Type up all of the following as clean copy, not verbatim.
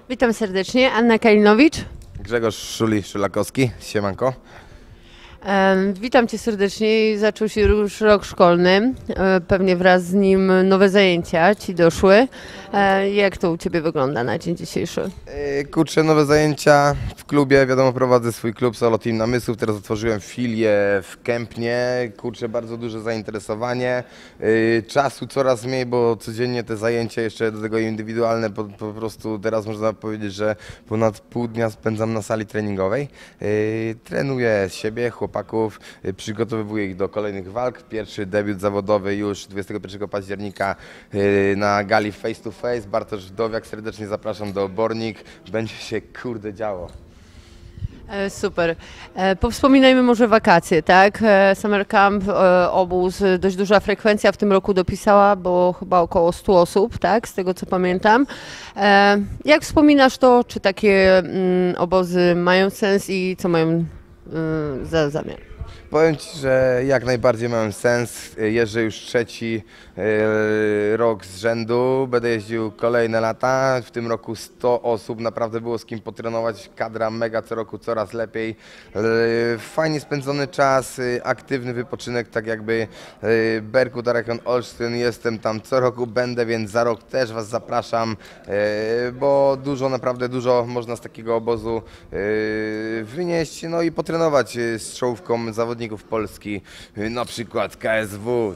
Witam serdecznie, Anna Kalinowicz. Grzegorz Szulakowski, siemanko. Witam Cię serdecznie. Zaczął się już rok szkolny, pewnie wraz z nim nowe zajęcia Ci doszły. Jak to u Ciebie wygląda na dzień dzisiejszy? Kurczę, nowe zajęcia w klubie, wiadomo, prowadzę swój klub Solo Team Namysłów, teraz otworzyłem filię w Kępnie, kurczę, bardzo duże zainteresowanie, czasu coraz mniej, bo codziennie te zajęcia, jeszcze do tego indywidualne, po prostu teraz można powiedzieć, że ponad pół dnia spędzam na sali treningowej, trenuję siebie, chłopaków, przygotowuję ich do kolejnych walk. Pierwszy debiut zawodowy już 21 października na gali Face to Face. Bartosz Wdowiak, serdecznie zapraszam do Obornik. Będzie się kurde działo. Super. Powspominajmy może wakacje, tak? Summer Camp, obóz, dość duża frekwencja w tym roku dopisała, bo chyba około 100 osób, tak? Z tego co pamiętam. Jak wspominasz to, czy takie obozy mają sens i co mają za zamiar? Powiem Ci, że jak najbardziej mają sens. Jeżdżę już trzeci rok z rzędu. Będę jeździł kolejne lata. W tym roku 100 osób. Naprawdę było z kim potrenować. Kadra mega co roku coraz lepiej. Fajnie spędzony czas, aktywny wypoczynek, tak jakby Berkut Arachon Olsztyn. Jestem tam co roku, będę, więc za rok też Was zapraszam, bo dużo, naprawdę dużo można z takiego obozu wynieść, no i potrenować z czołówką zawodników Polski, na przykład KSW.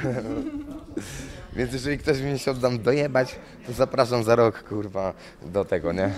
Więc jeżeli ktoś mnie się oddam dojebać, to zapraszam za rok, kurwa, do tego, nie?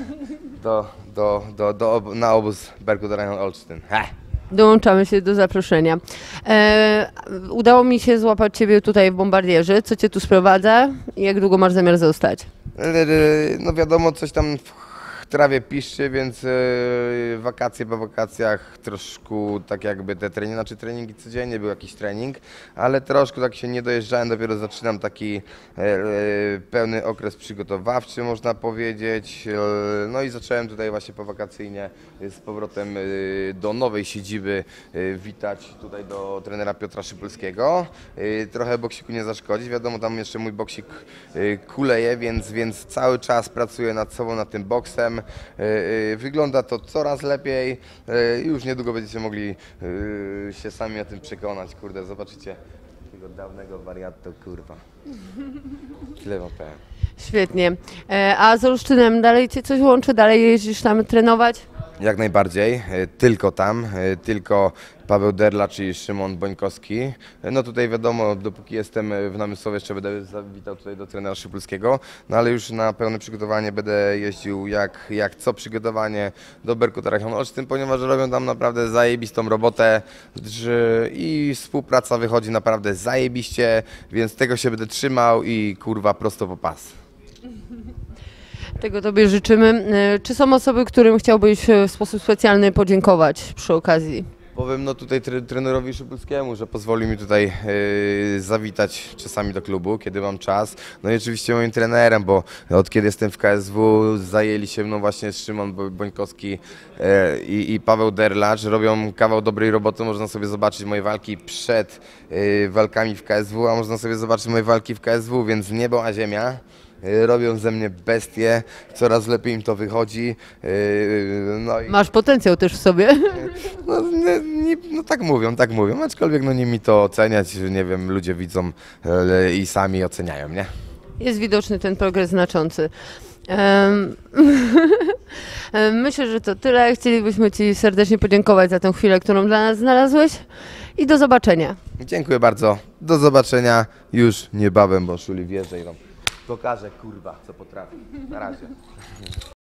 Na obóz Berkut Arachon Olsztyn. Dołączamy się do zaproszenia. Udało mi się złapać Ciebie tutaj w Bombardierze. Co Cię tu sprowadza i jak długo masz zamiar zostać? No wiadomo, coś tam w trawie piszczy, więc wakacje po wakacjach troszkę tak jakby te treningi, znaczy treningi codziennie, był jakiś trening, ale troszkę tak się nie dojeżdżałem, dopiero zaczynam taki pełny okres przygotowawczy, można powiedzieć. No i zacząłem tutaj właśnie powakacyjnie z powrotem do nowej siedziby witać tutaj do trenera Piotra Szypulskiego. Trochę boksiku nie zaszkodzić, wiadomo, tam jeszcze mój boksik kuleje, więc cały czas pracuję nad sobą, nad tym boksem. Wygląda to coraz lepiej, już niedługo będziecie mogli się sami o tym przekonać, kurde, zobaczycie takiego dawnego wariatu, kurwa. Tyle wam powiem. Świetnie. A z Olsztynem dalej Cię coś łączy? Dalej jeździsz tam trenować? Jak najbardziej, tylko tam, tylko Paweł Derlacz i Szymon Bońkowski. No tutaj wiadomo, dopóki jestem w Namysłowie, jeszcze będę zawitał tutaj do trenera Szypulskiego, no ale już na pełne przygotowanie będę jeździł jak co przygotowanie do Berkut Arachon Olsztyn, ponieważ robią tam naprawdę zajebistą robotę i współpraca wychodzi naprawdę zajebiście, więc tego się będę trzymał i kurwa prosto po pas. Tego Tobie życzymy. Czy są osoby, którym chciałbyś w sposób specjalny podziękować przy okazji? Powiem no tutaj trenerowi Szypulskiemu, że pozwoli mi tutaj zawitać czasami do klubu, kiedy mam czas. No i oczywiście moim trenerem, bo od kiedy jestem w KSW zajęli się mną właśnie Szymon Bońkowski i Paweł Derlacz. Robią kawał dobrej roboty, można sobie zobaczyć moje walki przed walkami w KSW, a można sobie zobaczyć moje walki w KSW, więc niebo a ziemia. Robią ze mnie bestie, coraz lepiej im to wychodzi. No i Masz potencjał też w sobie. no tak mówią, aczkolwiek no nie mi to oceniać, nie wiem, ludzie widzą i sami oceniają, nie? Jest widoczny ten progres znaczący. Myślę, że to tyle. Chcielibyśmy Ci serdecznie podziękować za tę chwilę, którą dla nas znalazłeś i do zobaczenia. Dziękuję bardzo, do zobaczenia już niebawem, bo Szuli wjeżdża i wam pokażę, kurwa, co potrafi. Na razie.